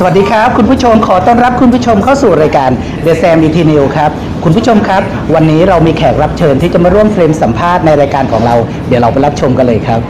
วัสดีครับคุณผู้ชมขอต้อนรับคุณผู้ชมเข้าสู่รายการ The Sam DT News ครับคุณผู้ชมครับวันนี้เรามีแขกรับเชิญที่จะมาร่วมเฟรมสัมภาษณ์ในรายการของเราเดี๋ยวเราไปรับชมกันเลยครับ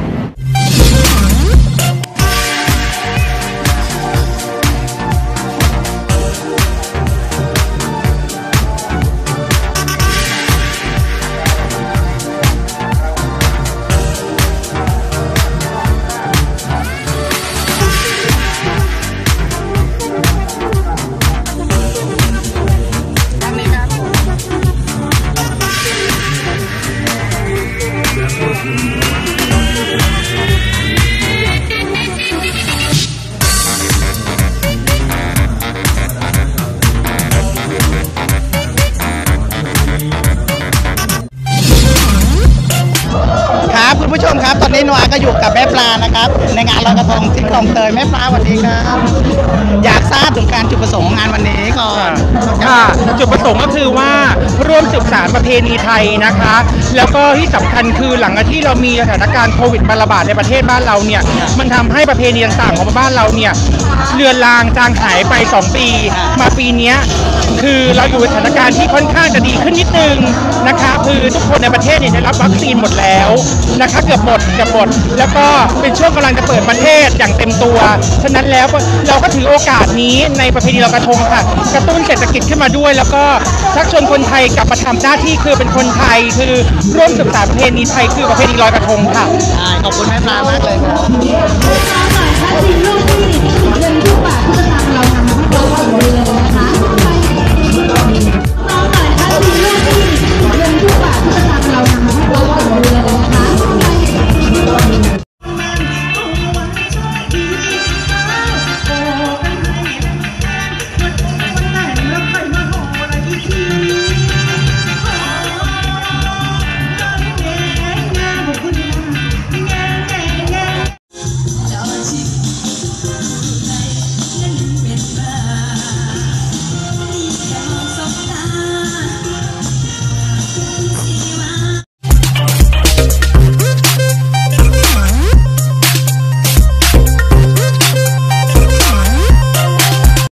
คุณผู้ชมครับตอนนี้นวาก็อยู่กับแม่ปลานะครับในงานลอยกระทงที่คลองเตยแม่ปลาสวัสดีครับอยากทราบถึงการจุดประสงค์งานวันนี้ก่อนจุดประสงค์ก็คือว่าร่วมสืบสานประเพณีไทยนะคะแล้วก็ที่สำคัญคือหลังจากที่เรามีสถานการณ์โควิดมาระบาดในประเทศบ้านเราเนี่ยมันทำให้ประเพณีต่างๆของบ้านเราเนี่ยเลือนลางจางหายไป2 ปีมาปีนี้คือเราอยู่ในสถานการณ์ที่ค่อนข้างจะดีขึ้นนิดนึงนะคะคือทุกคนในประเทศเนี่ยได้รับวัคซีนหมดแล้วนะคะเกือบหมดแล้วก็เป็นช่วงกำลังจะเปิดประเทศอย่างเต็มตัวฉะนั้นแล้วเราก็ถือโอกาสนี้ในประเพณีลอยกระทงค่ะกระตุ้นเศรษฐกิจขึ้นมาด้วยแล้วก็ชักชวนคนไทยกลับมาทำหน้าที่คือเป็นคนไทยคือร่วมสืบสานประเพณีไทยคือประเพณีลอยกระทงค่ะขอบคุณแม่ปลามากเลยครับ